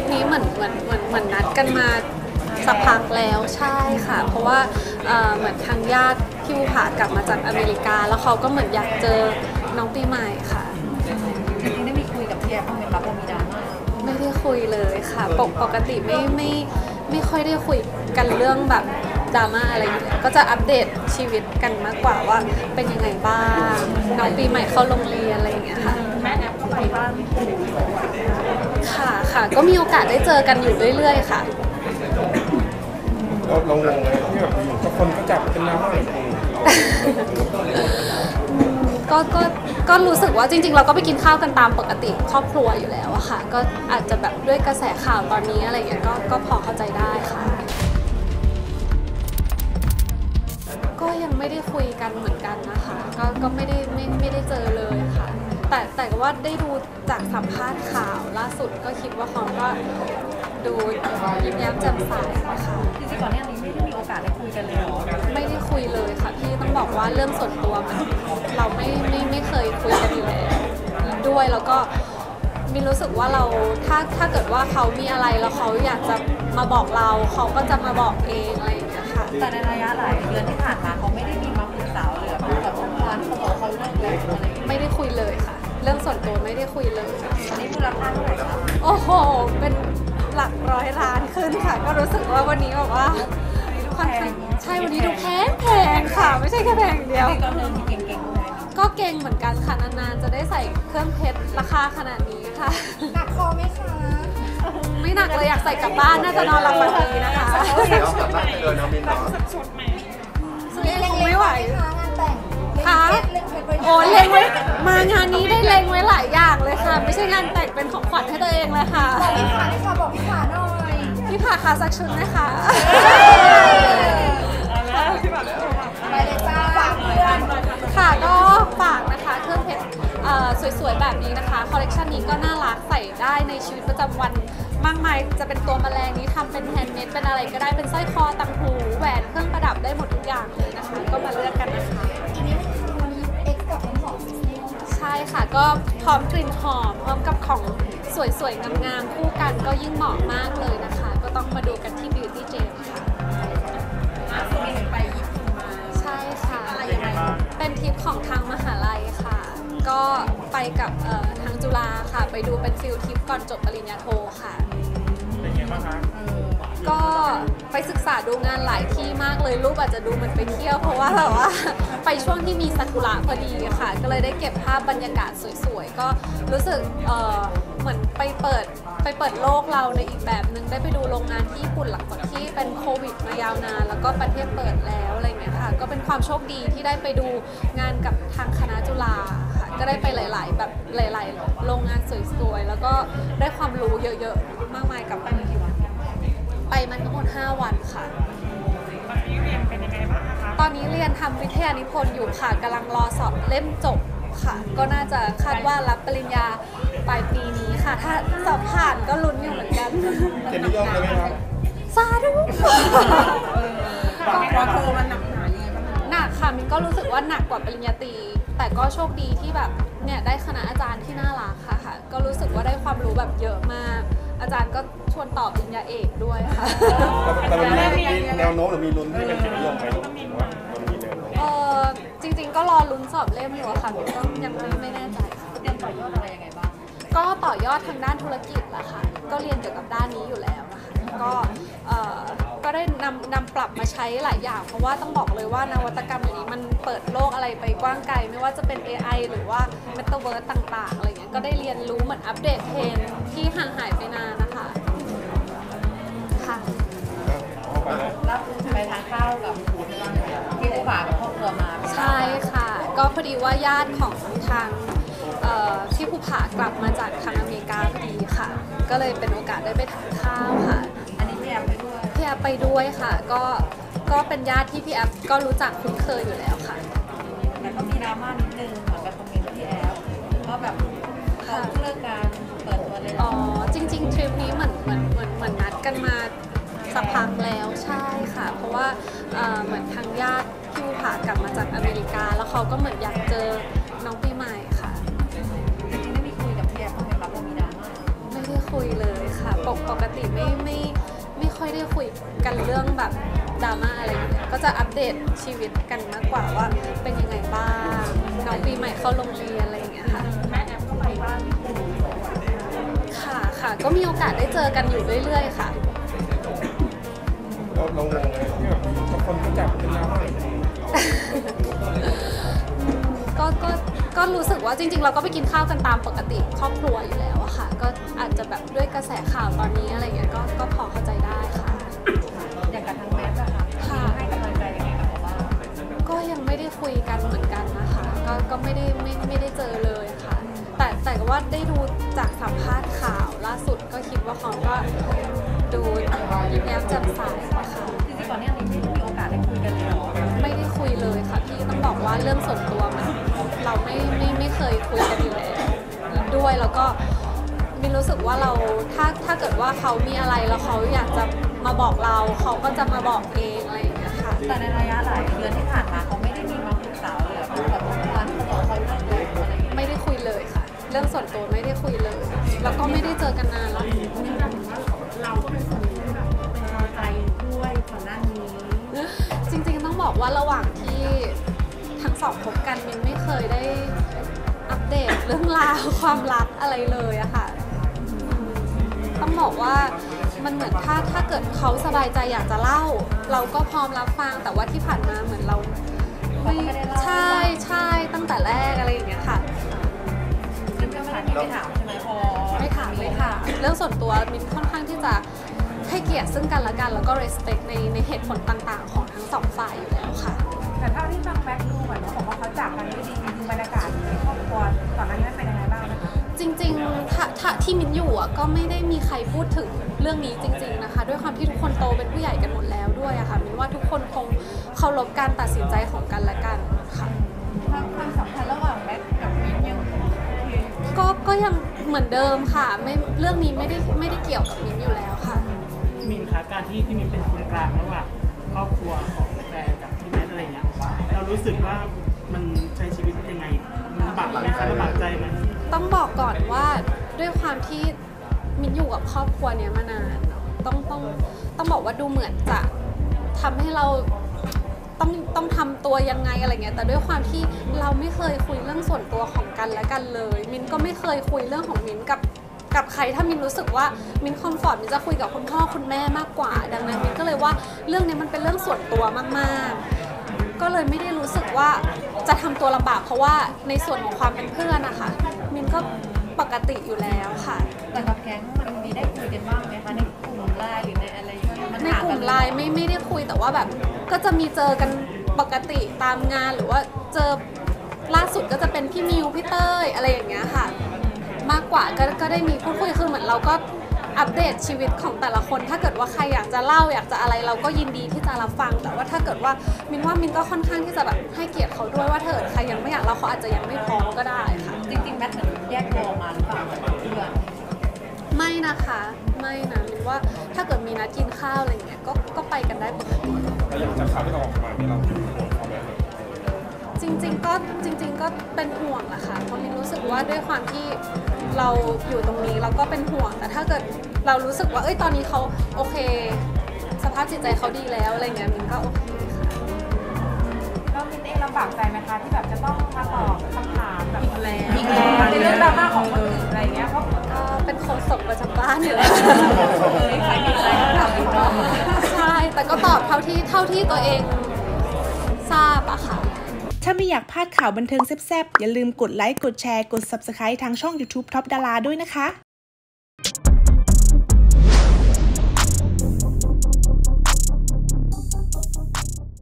นี้เหมือนนัดกันมาสักพักแล้วใช่ค่ะเพราะว่าเหมือนทางญาติพี่ภูผากลับมาจากอเมริกาแล้วเขาก็เหมือนอยากเจอน้องปีใหม่ค่ะจริงๆได้มีคุยกับพี่แอฟบ้างไหมคะพอมีดราม่าไม่ได้คุยเลยค่ะปกติไม่ค่อยได้คุยกันเรื่องแบบดราม่าอะไรอยู่แล้วก็จะอัปเดตชีวิตกันมากกว่าว่าเป็นยังไงบ้างน้องปีใหม่เข้าโรงเรียนอะไรอย่างเงี้ยค่ะแม่แอฟก็ไปบ้านค่ะก็มีโอกาสได้เจอกันอยู่เรื่อยๆค่ะเรางงเลยที่แบบอยู่กับคนก็จับเป็นน้ำอะไรก็รู้สึกว่าจริงๆเราก็ไปกินข้าวกันตามปกติครอบครัวอยู่แล้วอะค่ะก็อาจจะแบบด้วยกระแสข่าวตอนนี้อะไรอย่างเงี้ยก็พอเข้าใจได้ค่ะก็ยังไม่ได้คุยกันเหมือนกันนะคะก็ไม่ได้เจอเลยค่ะแต่ว่าได้ดูจากสัมภาษณ์ข่าวล่าสุดก็คิดว่าเขาก็ดูยิ้มแย้มแจ่มใสนะคะจริงๆก่อนหน้านี้ไม่ได้มีโอกาสได้คุยกันเลยไม่ได้คุยเลยค่ะพี่ต้องบอกว่าเรื่องส่วนตัวมันเราไม่เคยคุยกันอยู่แล้วด้วยแล้วก็มีรู้สึกว่าเราถ้าเกิดว่าเขามีอะไรแล้วเขาอยากจะมาบอกเราเขาก็จะมาบอกเองอะไรอย่างเงี้ยค่ะแต่ในระยะหลายเดือนที่ผ่านมาเขาไม่ได้มีมาปรึกษาเลยแบบเมื่อวานเขาบอกเขาเลิกแล้วอะไรไม่ได้คุยเลยค่ะเรื่องส่วนตัวไม่ได้คุยเลยอันนี้มูลค่าเท่าไหร่คะโอ้โหเป็นหลักร้อยล้านขึ้นค่ะก็รู้สึกว่าวันนี้แบบว่าใช่วันนี้ดูแพงค่ะไม่ใช่แค่แพงเดียวก็เก่งเหมือนกันค่ะนานๆจะได้ใส่เครื่องเพชรราคาขนาดนี้ค่ะหนักคอไหมคะไม่หนักเลยอยากใส่กลับบ้านน่าจะนอนหลับฝันดีนะคะไม่ไหวค่ะโอ้เล็งไว้มางานนี้ได้เล็งไว้หลายอย่างเลยค่ะไม่ใช่งานแต่งเป็นของขวัญให้ตัวเองเลยค่ะบอกพี่ขาเลยค่ะบอกพี่ขาหน่อยพี่ผ่าค่ะสักชุดนะคะไปเลยจ้าฝากเพื่อนค่ะก็ฝากนะคะเครื่องเพชรสวยๆแบบนี้นะคะคอลเลกชันนี้ก็น่ารักใส่ได้ในชีวิตประจำวันมากมายจะเป็นตัวแมลงนี้ทำเป็นแฮนด์เมดเป็นอะไรก็ได้เป็นสร้อยคอต่างหูแหวนเครื่องประดับได้หมดทุกอย่างเลยนะคะก็มาเลือกกันนะคะอันนี้มันเอ็กซ์กับน้ำหอมใช่ค่ะก็พร้อมกลิ่นหอมพร้อมกับของสวยๆงามๆคู่กันก็ยิ่งเหมาะมากเลยนะคะก็ต้องมาดูกันที่ Beauty Gem ค่ะมีไปญี่ปุ่นมาใช่ค่ะอะไรยังไงเป็นทริปของทางมหาลัยค่ะก็ไปกับทางจุฬาค่ะไปดูเป็นฟิลทริปก่อนจบปริญญาโทค่ะเป็นไงบ้างคะก็ไปศึกษาดูงานหลายที่มากเลยรูปอาจจะดูเหมือนไปเที่ยวเพราะว่าแบบว่าไปช่วงที่มีซากุระพอดีค่ะก็เลยได้เก็บภาพบรรยากาศสวยๆก็รู้สึกเหมือนไปเปิดโลกเราในอีกแบบนึงได้ไปดูโรงงานที่ญี่ปุ่นหลังจากที่เป็นโควิดมายาวนานแล้วก็ประเทศเปิดแล้วอะไรเงี้ยค่ะก็เป็นความโชคดีที่ได้ไปดูงานกับทางคณะจุฬาค่ะก็ได้ไปหลายๆแบบหลายๆโรงงานสวยๆแล้วก็ได้ความรู้เยอะๆมากมายกับไปมันทั้งหมด5 วันค่ะตอนนี้เรียนเป็นยังไงบ้างคะตอนนี้เรียนทำวิทยานิพนธ์อยู่ค่ะกำลังรอสอบเล่มจบค่ะก็น่าจะคาดว่ารับปริญญาปลายปีนี้ค่ะถ้าสอบผ่านก็ลุ้นอยู่เหมือนกันเกียรตินิยมเลยไหมครับสาธุก็โทรมันหนักหนายังไงบ้างหนักค่ะมินก็รู้สึกว่าหนักกว่าปริญญาตรีแต่ก็โชคดีที่แบบเนี่ยได้คณะอาจารย์ที่น่ารักค่ะก็รู้สึกว่าได้ความรู้แบบเยอะมากอาจารย์ก็ชวนตอบปริญญาเอกด้วยค่ะแต่มันมีแนวโน้มหรือมีลุ้นที่เป็นเกียรตินิยมไหมว่ามันมีแนวโน้มจริงๆก็รอลุ้นสอบเล่มอยู่ค่ะมินก็ยังไม่แน่ใจค่ะเรียนต่อยอดอะไรยังไงบ้างก็ต่อยอดทางด้านธุรกิจแหละค่ะก็เรียนเกี่ยวกับด้านนี้อยู่แล้วนะคะก็ได้นำปรับมาใช้หลายอย่างเพราะว่าต้องบอกเลยว่านวัตกรรมอย่างนี้มันเปิดโลกอะไรไปกว้างไกลไม่ว่าจะเป็น AI หรือว่า Metaverse ต่างๆอะไรเงี้ยก็ได้เรียนรู้เหมือนอัปเดตเทรนด์ที่ห่างหายไปนานนะคะค่ะแล้วไปทานข้าวกับพี่ภูผากับครอบครัวมาใช่ค่ะก็พอดีว่าญาติของทางพี่ภูผากลับมาจากทางอเมริกาพอดีค่ะก็เลยเป็นโอกาสได้ไปทานข้าวค่ะอันนี้พี่แอฟไปด้วยพี่แอฟไปด้วยค่ะก็เป็นญาติที่พี่แอฟก็รู้จักคุ้นเคยอยู่แล้วค่ะแล้วก็มีดราม่านิดนึงเหมือนกับคอมเมนต์พี่แอฟว่าแบบเขาเลิกการเปิดตัวเลยจริงๆทริปนี้เหมือนนัดกันมาสักพักแล้วใช่ค่ะเพราะว่าเหมือนทางญาติพี่ภูผากลับมาจากอเมริกาแล้วเขาก็เหมือนอยากเจอน้องปีใหม่ค่ะจริงๆได้มีคุยกับพี่แอฟบ้างไหมคะพอมีดราม่าไม่ได้คุยเลยค่ะปกกันเรื่องแบบดราม่าอะไรอย่างเงี้ยก็จะอัปเดตชีวิตกันมากกว่าว่าเป็นยังไงบ้างน้องปีใหม่เข้าโรงเรียนอะไรอย่างเงี้ยค่ะแม่แอฟก็ไปบ้านค่ะก็มีโอกาสได้เจอกันอยู่เรื่อยๆค่ะเรางงเลยที่แบบบางคนก็จับเป็นดราม่าก็รู้สึกว่าจริงๆเราก็ไปกินข้าวกันตามปกติครอบครัวอยู่แล้วอะค่ะก็อาจจะแบบด้วยกระแสข่าวตอนนี้อะไรเงี้ยก็พอเข้าใจได้ค่ะอย่างกับทางแม่ค่ะให้กำลังใจยังไงกับเขาบ้างก็ยังไม่ได้คุยกันเหมือนกันนะคะก็ไม่ได้เจอเลยค่ะแต่ว่าได้ดูจากสัมภาษณ์ข่าวล่าสุดก็คิดว่าเขาก็ดูยิ้มแย้มแจ่มใสค่ะจริงๆตอนนี้มีโอกาสได้คุยกันแล้วไม่ได้คุยเลยค่ะพี่ต้องบอกว่าเรื่องส่วนตัวมันเราไม่เคยคุยกันอยู่แล้วด้วยแล้วก็มินรู้สึกว่าเราถ้าเกิดว่าเขามีอะไรแล้วเขาอยากจะมาบอกเราเขาก็จะมาบอกเองอะไรอย่างเงี้ยค่ะแต่ในระยะหลายเดือนที่ผ่านมาเขาไม่ได้มีมาปรึกษาเลยแบบการที่เขาเลิกเลยอะไรไม่ได้คุยเลยค่ะเรื่องส่วนตัวไม่ได้คุยเลยแล้วก็ไม่ได้เจอกันนานแล้วเราก็เป็นคนที่แบบเป็นกำลังใจด้วยก่อนหน้านี้จริงๆต้องบอกว่าระหว่างที่ทั้งสองคบกันมินไม่เคยได้อัปเดตเรื่องราวความรักอะไรเลยอะค่ะต้องบอกว่ามันเหมือนถ้าเกิดเขาสบายใจอยากจะเล่าเราก็พร้อมรับฟังแต่ว่าที่ผ่านมาเหมือนเราไม่ใช่ตั้งแต่แรกอะไรอย่างเงี้ยค่ะไม่ถามใช่ไหมพอไม่ถามเรื่องส่วนตัวมินค่อนข้างที่จะให้เกียรติซึ่งกันและกันแล้วก็ respect ในเหตุผลต่างๆของทั้งสองฝ่ายอยู่แล้วค่ะแต่เท่าที่ฟังแบ็คดูเหมือนว่าบอกว่าเขาจากกันด้วยดีจริงๆบรรยากาศในครอบครัวตอนนั้นเป็นยังไงบ้างนะคะจริงๆถ้าที่มินอยู่ก็ไม่ได้มีใครพูดถึงเรื่องนี้จริงๆนะคะด้วยความที่ทุกคนโตเป็นผู้ใหญ่กันหมดแล้วด้วยอะค่ะมินว่าทุกคนคงเคารพการตัดสินใจของกันและกันค่ะความสัมพันธ์ระหว่างแบ็คกับมินยังก็ยังเหมือนเดิมค่ะไม่เรื่องนี้ไม่ได้เกี่ยวกับมินอยู่แล้วค่ะมินคะการที่มินเป็นคนกลางระหว่างครอบครัวของแฟนกับพี่แมทอะไรเงี้ยเรารู้สึกว่ามันใช้ชีวิตยังไงมันลำบากไหมคะลำบากใจไหมต้องบอกก่อนว่าด้วยความที่มินอยู่กับครอบครัวเนี้ยมานานต้องบอกว่าดูเหมือนจะทำให้เราต้องทำตัวยังไงอะไรเงี้ยแต่ด้วยความที่เราไม่เคยคุยเรื่องส่วนตัวของกันและกันเลยมินก็ไม่เคยคุยเรื่องของมินกับใครถ้ามินรู้สึกว่ามินคอมฟอร์ตมินจะคุยกับคุณพ่อคุณแม่มากกว่าดังนั้นมินก็เลยว่าเรื่องนี้มันเป็นเรื่องส่วนตัวมากๆก็เลยไม่ได้รู้สึกว่าจะทำตัวลำบากเพราะว่าในส่วนของความเป็นเพื่อนนะคะมินก็ปกติอยู่แล้วค่ะแต่กับแก๊งมันมีได้คุยกันบ้างไหมคะในกลุ่มไลน์หรือในอะไรในกลุ่มไลน์ไม่ได้คุยแต่ว่าแบบก็จะมีเจอกันปกติตามงานหรือว่าเจอล่าสุดก็จะเป็นพี่มิวพี่เต้ยอะไรอย่างเงี้ยค่ะมากกว่าก็ได้มีพูดคุยคือเหมือนเราก็อัปเดตชีวิตของแต่ละคนถ้าเกิดว่าใครอยากจะเล่าอยากจะอะไรเราก็ยินดีที่จะรับฟังแต่ว่าถ้าเกิดว่ามินก็ค่อนข้างที่จะแบบให้เกียรติเขาด้วยว่าถ้าเกิดใครยังไม่อยากเล่าเขาอาจจะยังไม่พร้อมก็ได้ค่ะจริงๆแมทเหมือนแยกตัวมาหรือเปล่าเพื่อนไม่นะคะไม่นะมินว่าถ้าเกิดมีนัดกินข้าวอะไรเงี้ยก็ไปกันได้ปกติแล้วอย่างจากข่าวที่เราออกมาเนี่ยเราห่วงเขาไหมจริงๆก็เป็นห่วงนะคะเพราะมินรู้สึกว่าด้วยความที่เราอยู่ตรงนี้เราก็เป็นห่วงแต่ถ้าเกิดเรารู้สึกว่าตอนนี้เขาโอเคสภาพจิตใจเขาดีแล้วอะไรเงี้ยมินก็โอเคค่ะแล้วมินเองลำบากใจไหมคะที่แบบจะต้องมาตอบคำถามแบบอีกแล้วในเรื่องดราม่าของคนอื่นอะไรเงี้ยเพราะก็เป็นโฆษกประจำบ้านอยู่แล้วใช่แต่ก็ตอบเท่าที่ตัวเองทราบอะค่ะถ้าไม่อยากพลาดข่าวบันเทิงแซ่บๆอย่าลืมกดไลค์กดแชร์กด Subscribe ทางช่อง YouTube Top Dara ด้วยนะคะ